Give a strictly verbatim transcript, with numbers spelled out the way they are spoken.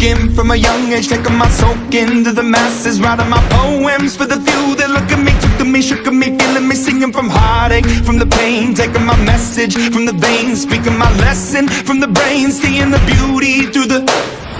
spoken from a young age, taking my soak into the masses, writing my poems for the few that look at me, took to me, shook at me, feeling me, singing from heartache, from the pain, taking my message from the veins, speaking my lesson from the brain, seeing the beauty through the